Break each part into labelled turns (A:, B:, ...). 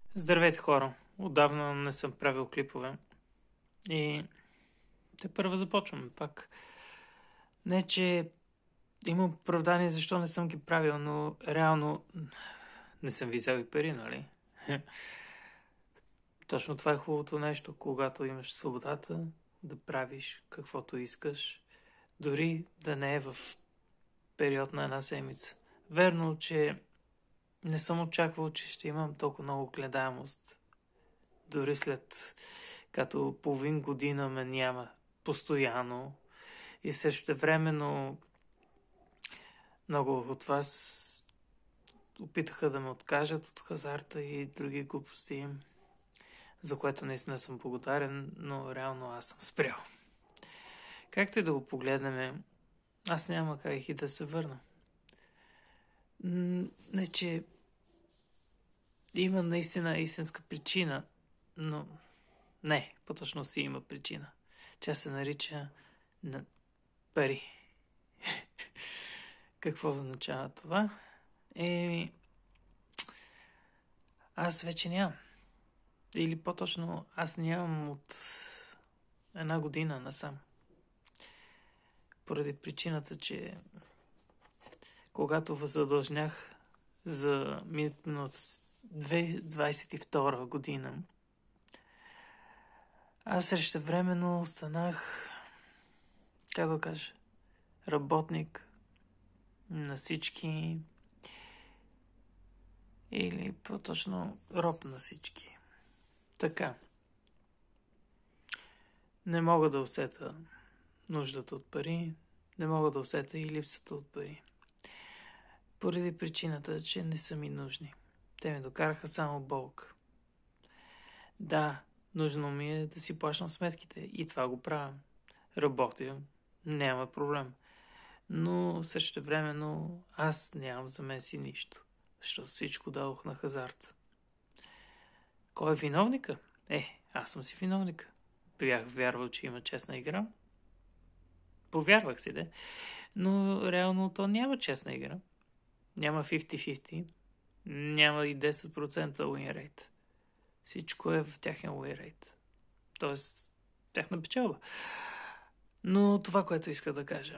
A: Здравейте, хора! Отдавна не съм правил клипове и те първо започваме пак. Не, че има оправдание защо не съм ги правил, но реално не съм ви взел и пари, нали? Точно това е хубавото нещо, когато имаш свободата да правиш каквото искаш, дори да не е в период на една седмица. Верно, че не съм очаквал, че ще имам толкова много гледаемост. Дори след като половин година ме няма постоянно и същевременно много от вас опитаха да ме откажат от хазарта и други глупости, за което наистина съм благодарен, но реално аз съм спрял. Както и да го погледнем, аз няма как и да се върна. Не, че има наистина истинска причина, но не, по-точно си има причина. Тя се нарича на пари. Какво означава това? Аз вече нямам. Или по-точно, аз нямам от една година насам. Поради причината, че когато възадължнях за миналата 2022 година, аз същевременно останах, как да кажа, работник на всички или по-точно роб на всички. Така. Не мога да усета нуждата от пари, не мога да усета и липсата от пари. Поради причината, че не са ми нужни. Те ми докараха само болка. Да, нужно ми е да си плащам сметките и това го правя. Работя, няма проблем. Но същевременно аз нямам за мен си нищо, защото всичко дадох на хазарт. Кой е виновника? Аз съм си виновника. Бях вярвал, че има честна игра. Повярвах си, но реално то няма честна игра. Няма 50-50. Няма и 10% win rate. Всичко е в тяхен win rate. Тоест, тяхна печалба. Но това, което иска да кажа.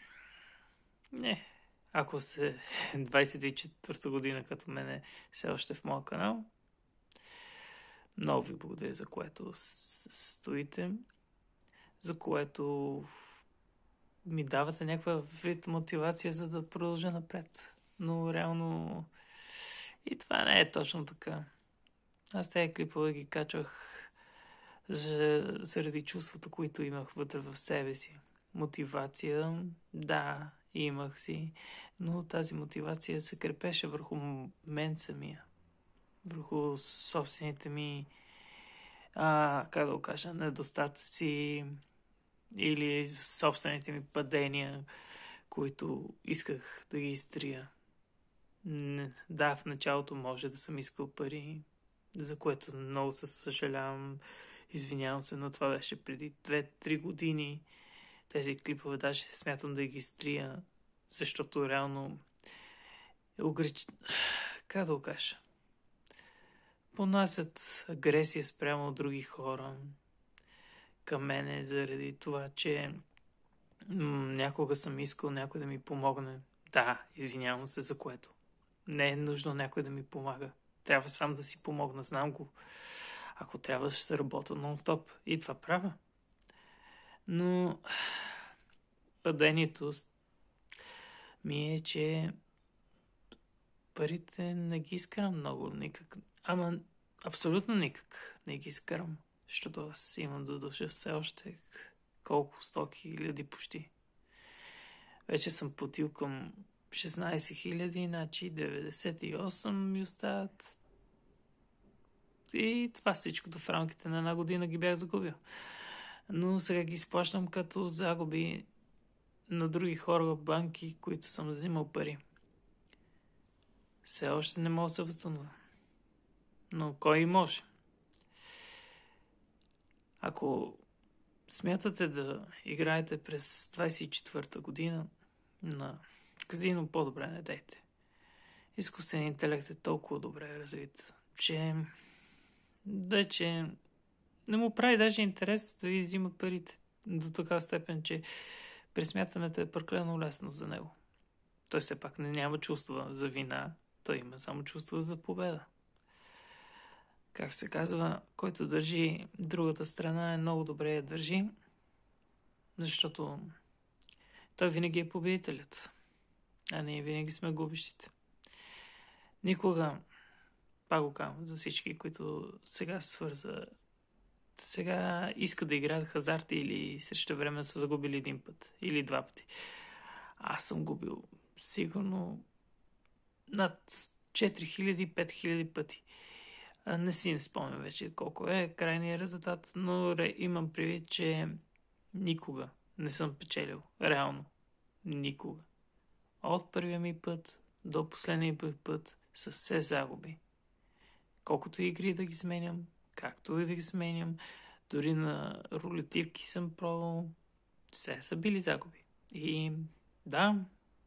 A: Ако сте 24-та година като мене все още в моя канал, много ви благодаря за което стоите, за което ми давате някаква вид мотивация, за да продължа напред. Но реално и това не е точно така. Аз тези клипове ги качвах заради чувствата, които имах вътре в себе си. Мотивация, да, имах си, но тази мотивация се крепеше върху мен самия. Върху собствените ми, как да го кажа, недостатъци или собствените ми падения, които исках да ги изтрия. Да, в началото може да съм искал пари, за което много се съжалявам, извинявам се, но това беше преди 2-3 години. Тези клипове даже смятам да ги изтрия, защото реално как да го кажа? Понасят агресия спрямо от други хора към мене заради това, че някога съм искал някой да ми помогне. Да, извинявам се за което. Не е нужно някой да ми помага. Трябва сам да си помогна, знам го. Ако трябва, ще се работя нон-стоп. И това правя. Но падението ми е, че парите не ги изкарам много никак. Ама абсолютно никак не ги изкарам. Защото аз имам да дължа все още колко 100 000 почти. Вече съм платил към 16 000, значи 98 ми остават. И това всичкото в рамките на една година ги бях загубил. Но сега ги изплащам като загуби на други хора в банки, които съм взимал пари. Все още не мога да се възстановя. Но кой може? Ако смятате да играете през 24-та година на казино, по-добре не дейте. Изкуственият интелект е толкова добре развит, че вече не му прави даже интерес да ви взима парите. До такава степен, че пресмятането е прекалено лесно за него. Той все пак няма чувства за вина, той има само чувства за победа. Как се казва, който държи другата страна е много добре я държи, защото той винаги е победителят, а ние винаги сме губещите. Никога, пак го казвам за всички, които сега искат да играят хазарти или срещу време са загубили един път или два пъти. Аз съм губил сигурно над 4000-5000 пъти. Не си не спомням вече колко е крайният резултат, но имам предвид, че никога не съм печелил. Реално. Никога. От първия ми път до последния ми път са все загуби. Колкото игри да ги сменям, както и да ги сменям, дори на рулетивки съм пробвал, все са били загуби. И да,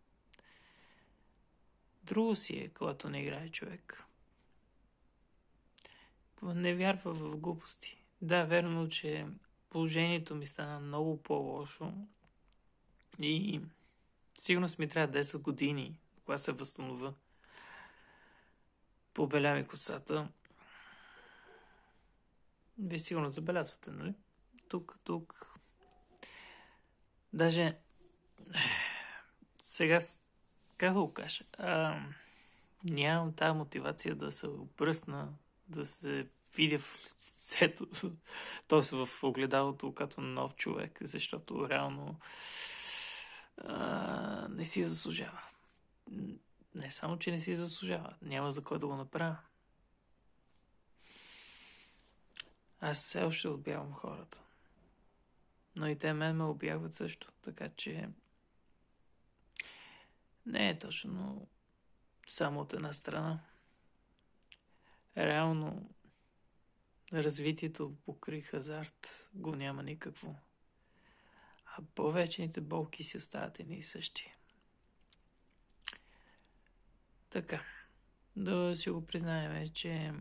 A: друго си е, когато не играе човек. Не вярва в глупости. Да, верно, че положението ми стана много по-лошо и сигурно ми трябва 10 години, кога се възстановя. Побеля ми косата. Вие сигурно забелязвате, нали? Тук. Даже сега, как да го кажа, нямам тази мотивация да се обръсна, да се видя в лицето, т.е. в огледалото като нов човек, защото реално не си заслужава. Не само, че не си заслужава, няма за кой да го направя. Аз все още отбягвам хората. Но и те ме обягват също, така че не е точно само от една страна. Реално развитието покрай хазарт го няма никакво. А повечените болки си остават едни и същи. Така, да си го признаем, че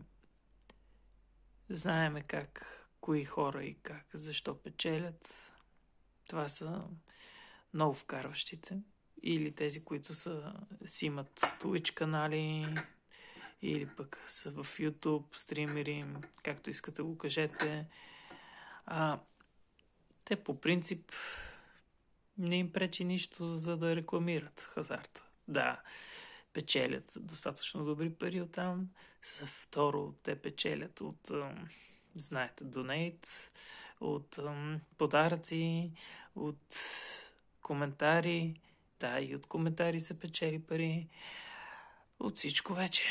A: знаеме кои хора и защо печелят. Това са много вкарващите. Или тези, които си имат Twitch канали, или пък са в YouTube, стримери, както искате го кажете. Те по принцип не им пречи нищо, за да рекламират хазарта. Да, печелят достатъчно добри пари оттам. Второ, те печелят от, знаете, донейт, от подаръци, от коментари. Да, и от коментари се печели пари. От всичко вече.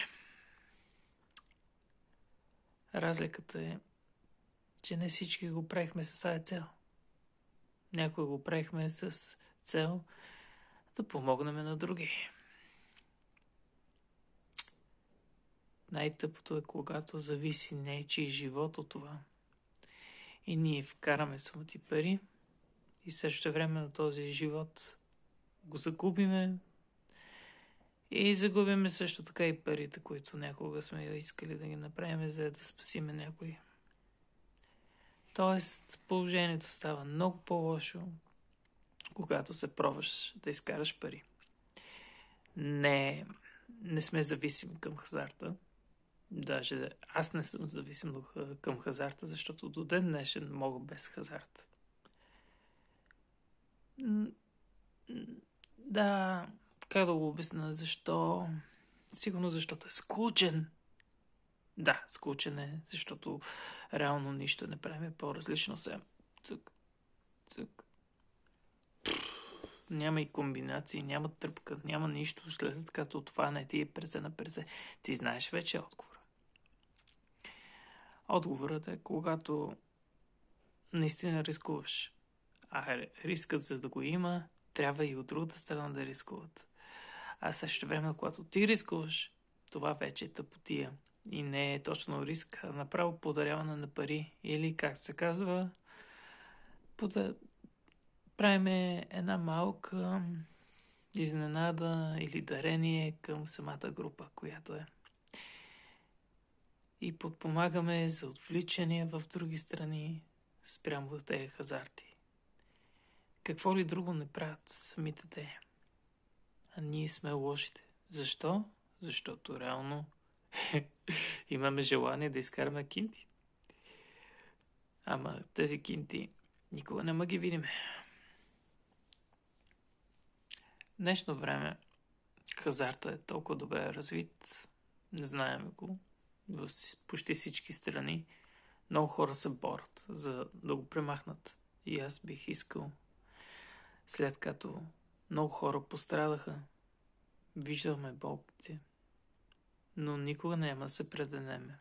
A: Разликата е, че не всички го правихме с тази цел. Някой го правихме с цел да помогнем на други. Най-тъпото е, когато зависи нечий живот от това. И ние вкараме сумати пари и също време на този живот го загубиме и загубиме също така и парите, които някога сме искали да ги направим, за да спасиме някой. Тоест, положението става много по-лошо, когато се пробваш да изкараш пари. Не сме зависими към хазарта. Даже аз не съм зависим към хазарта, защото до ден днешен мога без хазарт. Да, как да го обясня, защо? Сигурно защото е скучен. Да, скучен е, защото реално нищо не правим по-различно се. Цък. Няма и комбинации, няма тръпка, няма нищо, след като това не ти е персе на персе. Ти знаеш вече отговора. Отговорът е, когато наистина рискуваш. А рискът, за да го има, трябва и от другата страна да рискуват. А също време, когато ти рискуваш, това вече е тъпотия. И не е точно риск, а направо подаряване на пари. Или, как се казва, правиме една малка изненада или дарение към самата група, която е. и подпомагаме за отвличания в други страни спрямо тези хазарти. Какво ли друго не правят самите те? А ние сме лошите. Защо? Защото реално имаме желание да изкараме кинти. Ама тези кинти никога няма ги видим. В днешно време хазарта е толкова добре развит. Не знаем го. В почти всички страни много хора се борят за да го премахнат. И аз бих искал, след като много хора пострадаха, виждаме болките, но никога няма да се предадеме.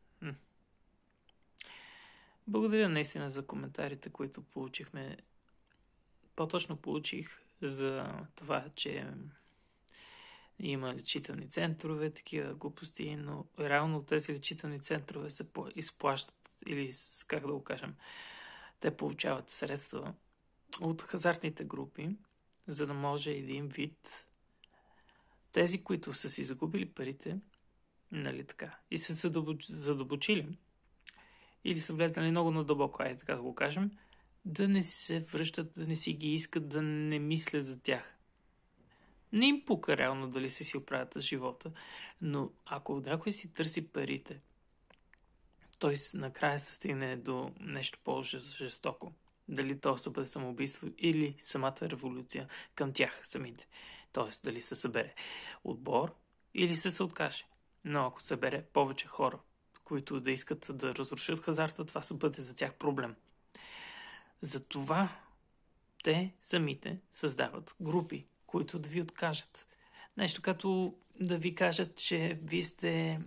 A: Благодаря наистина за коментарите, които получихме. По-точно получих за това, че има лечителни центрове, такива глупости, но реално тези лечителни центрове се изплащат или, как да го кажем, те получават средства от хазартните групи, за да може един вид тези, които са си загубили парите, нали така, и са задълбочили или са влезнали много надълбоко, айде така да го кажем, да не се връщат, да не си ги искат, да не мислят за тях. Не им пука реално дали си оправят живота, но ако някой си търси парите, той накрая се стигне до нещо по-жестоко. Дали то ще бъде самоубийство или самата революция към тях самите. Тоест, дали се събере отбор или се откаже. Но ако събере повече хора, които да искат да разрушат хазарта, това ще бъде за тях проблем. Затова те самите създават групи, които да ви откажат. Нещо като да ви кажат, че вие сте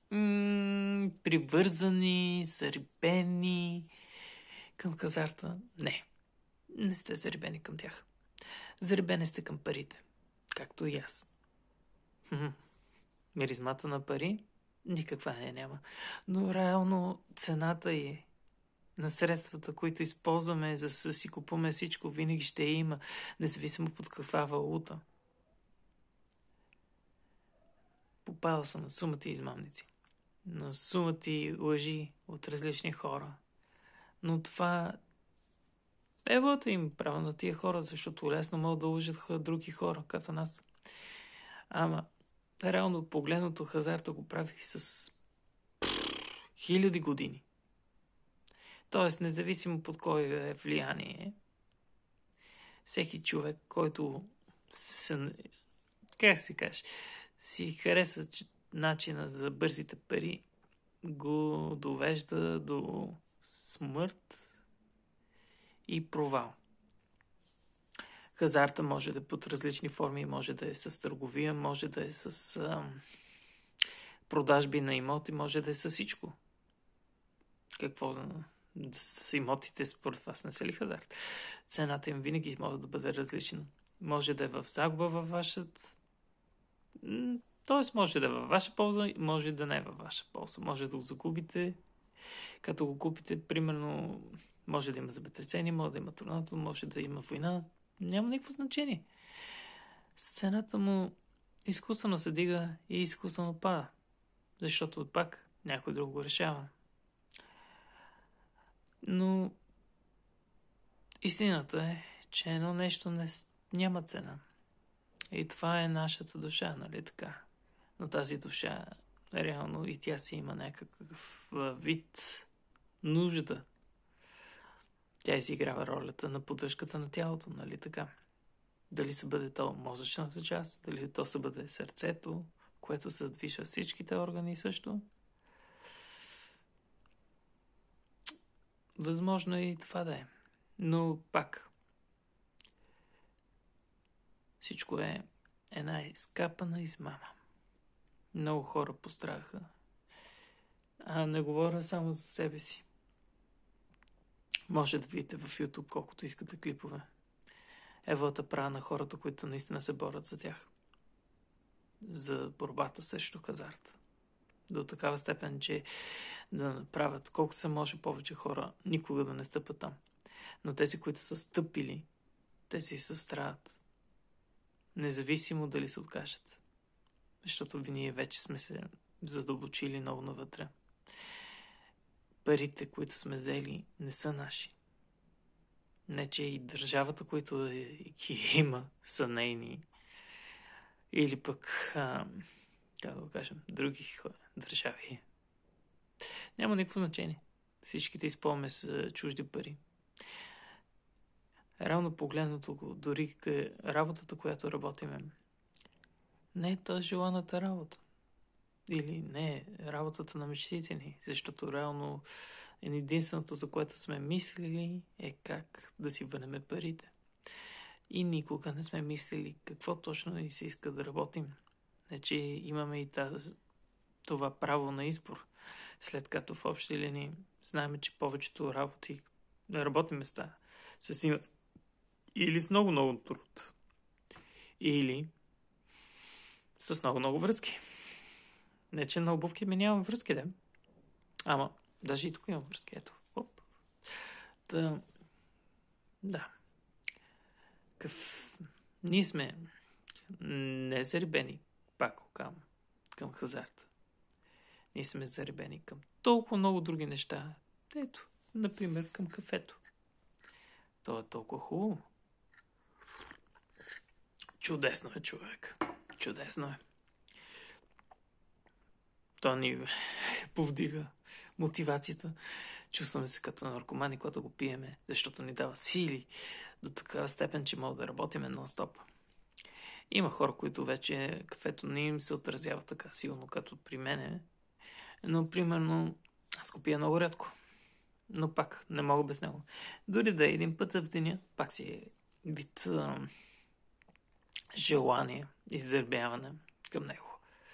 A: привързани, зарибени към хазарта. Не сте зарибени към тях. Зарибени сте към парите, както и аз. Миризмата на пари никаква няма. Но реално цената е на средствата, които използваме, за да си купуваме всичко, винаги ще има, независимо под каква валута. Попадал съм на сумати измамници, на сумати лъжи от различни хора. Но това евото им право на тия хора, защото лесно могат да лъжат други хора, като нас. Ама, реално погледното, хазарта го прави с хиляди години. Тоест, независимо под кой е влияние, всеки човек, който си хареса начина за бързите пари, го довежда до смърт и провал. Хазарта може да е под различни форми, може да е с търговия, може да е с продажби на имоти, може да е с всичко. Какво с имотите според вас не са ли хазарт? Цената им винаги може да бъде различна. Може да е в загуба във вашата... Тоест може да е във ваша полза, може да не е във ваша полза. Може да го загубите. Като го купите, примерно, може да има земетресение, може да има торнадо, може да има война. Няма никакво значение. С цената му изкуствено се дига и изкуствено пада. Защото пак някой друг го решава. Но истината е, че едно нещо няма цена. И това е нашата душа, нали така? Но тази душа, реално и тя си има някакъв вид нужда. Тя изиграва ролята на поддръжката на тялото, нали така? Дали се бъде то мозъчната част, дали то се бъде сърцето, което се задвижва всичките органи също. Възможно е и това да е. Но пак, всичко е една изкапана измама. Много хора пострадаха. А не говоря само за себе си. Може да видите в YouTube колкото искате клипове. Евата права на хората, които наистина се борят за тях. За борбата срещу хазарта. До такава степен, че да направят колкото се може повече хора, никога да не стъпат там. Но тези, които са стъпили, тези се страдат. Независимо дали се откажат. Защото ние вече сме се задълбочили много навътре. Парите, които сме взели, не са наши. Не, че и държавата, които ги има, са нейни. Или пък, как да го кажем, други държави. Няма никакво значение. Всичките използваме с чужди пари. Реално погледнато, дори работата, която работиме, не е тази желаната работа. Или не е работата на мечтите ни, защото реално единственото, за което сме мислили, е как да си върнем парите. И никога не сме мислили какво точно ни се иска да работим. Значи имаме и това право на избор, след като в общи линии знаем, че повечето работни места се снимат или с много труд, или с много връзки. Не, че на обувки ми нямам връзки, да. Ама, даже и тук имам връзки, ето. Оп. Да. Ние сме не заребени, пак към хазарта. Ние сме заребени към толкова много други неща. Ето, например, към кафето. То е толкова хубаво. Чудесно е, човек. Чудесно е. То ни повдига мотивацията. Чувстваме се като наркомани, когато го пиеме, защото ни дава сили до такава степен, че мога да работиме нон-стоп. Има хора, които вече кафето не им се отразява така силно, като при мене. Но, примерно, аз го пия много рядко. Но пак не мога без него. Дори да е един път в деня, пак си е вид желание, иззърбяване към него.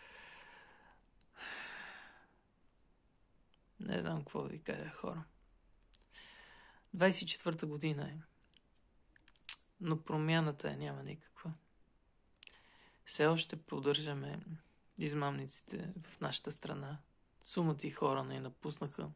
A: Не знам какво да ви кажа, хора. 24-та година е. Но промяната няма никаква. Все още продържаме измамниците в нашата страна. Сумати хора не напуснаха.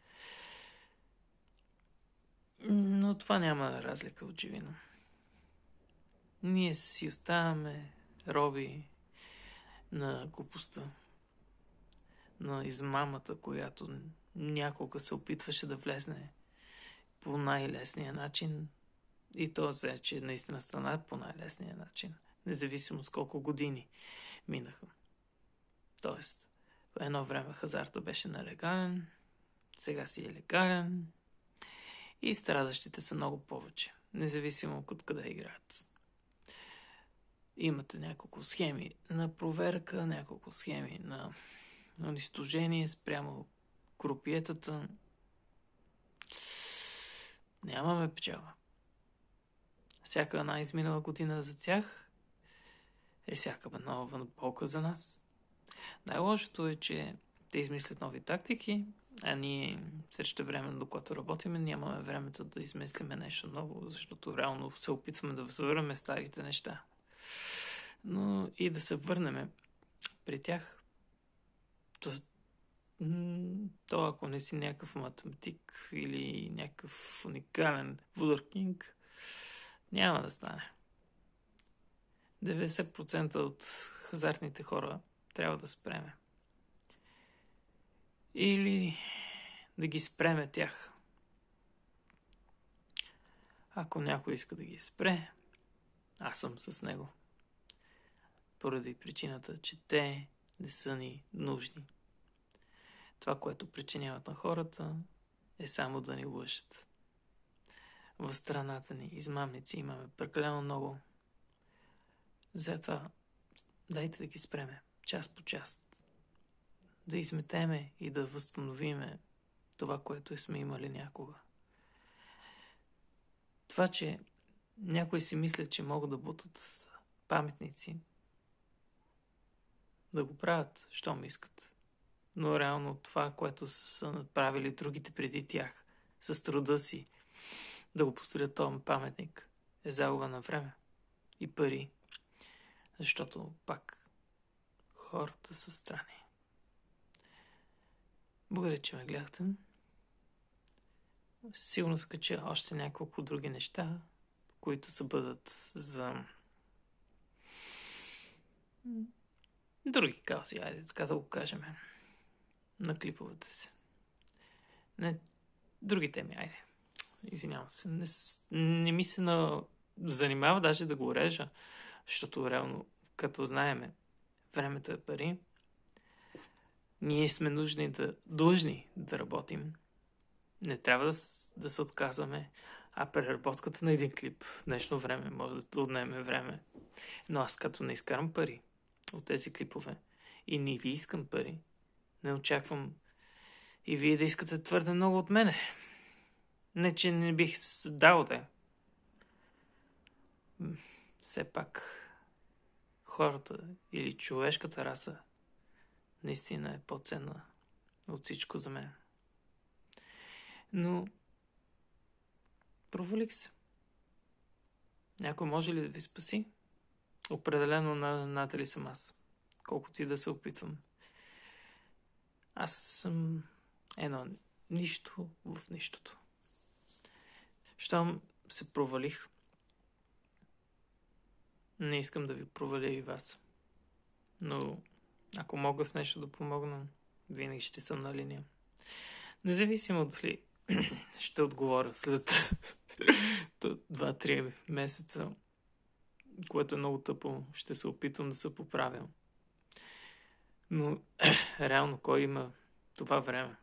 A: Но това няма разлика, очевидно. Ние си оставаме роби на глупостта, на измамата, която някога се опитваше да влезне по най-лесния начин. И то взе, че наистина страна по най-лесния начин. Независимо с колко години минаха. Тоест, в едно време хазарта беше нелегален, сега си е легален и страдащите са много повече, независимо от къде играят. Имате няколко схеми на проверка, няколко схеми на унищожение спрямо крупиетата. Нямаме печала. Всяка една изминала година за тях е всяка нова болка за нас. Най-лошото е, че те измислят нови тактики, а ние същевременно, докато работиме, нямаме времето да измислиме нещо ново, защото реално се опитваме да възвърнем старите неща. Но и да се върнем при тях, то ако не си някакъв математик или някакъв уникален вудъркинг, няма да стане. 90% от хазартните хора трябва да спреме. Или да ги спреме тях. Ако някой иска да ги спре, аз съм с него. Поради причината, че те не са ни нужни. Това, което причиняват на хората, е само да ни лъжат. В страната ни измамници имаме прекалено много. Затова дайте да ги спреме, част по част. Да изметеме и да възстановиме това, което сме имали някога. Това, че някои си мислят, че могат да бутат паметници, да го правят, щом искат. Но реално това, което са направили другите преди тях, с труда си, да го построят този паметник, е загуба на време и пари. Защото пак хората са странни. Благодаря, че ме гледахте. Сигурно скача още няколко други неща, които са бъдат за други каузи, айде така да го кажем, на клиповете си. Не, други теми, айде. Извинявам се. Не ми се занимава даже да го режа, защото реално, като знаеме, времето е пари. Ние сме длъжни да работим. Не трябва да се отказваме. А преработката на един клип в днешно време може да отнеме време. Но аз като не изкарам пари от тези клипове и не ви искам пари, не очаквам и вие да искате твърде много от мене. Не, че не бих дал да. Все пак хората или човешката раса наистина е по-ценна от всичко за мен. Но провалих се. Някой може ли да ви спаси? Определено Натали съм аз. Колкото и да се опитвам. Аз съм едно нищо в нищото. Щом се провалих, не искам да ви проваля и вас. Но ако мога с нещо да помогна, винаги ще съм на линия. Независимо дали ще отговоря след 2-3 месеца, което е много тъпо, ще се опитам да се поправя. Но реално кой има това време?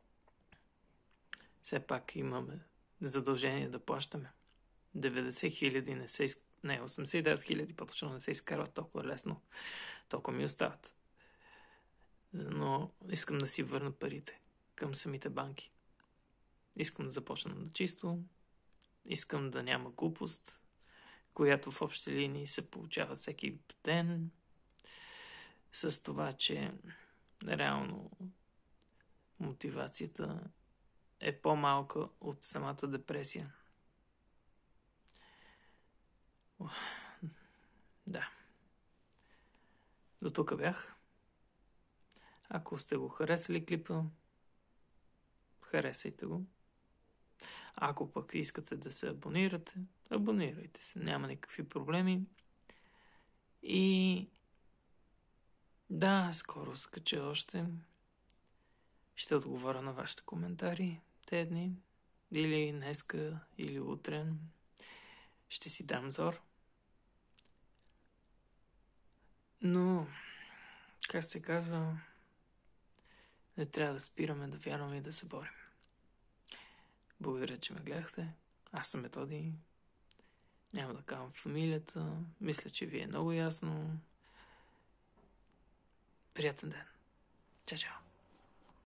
A: Все пак имаме задължение да плащаме. 90 хиляди не 89 хиляди по-точно не се изкарват толкова лесно. Толкова ми остават. Но искам да си върна парите към самите банки. Искам да започна на чисто. Искам да няма глупост, която в общи линии се получава всеки ден. С това, че реално мотивацията е по-малка от самата депресия. Да. До тук бях. Ако сте го харесали клипа, харесайте го. Ако пък искате да се абонирате, абонирайте се. Няма никакви проблеми. И да, скоро скача още. Ще отговоря на вашите коментари тези дни. Или днеска, или утре. Ще си дам зор. Но, как се казва, не трябва да спираме да вярваме и да се борим. Благодаря, че ме гледахте. Аз съм Методи. Няма да казвам фамилията. Мисля, че ви е много ясно. Приятен ден. Чао, чао.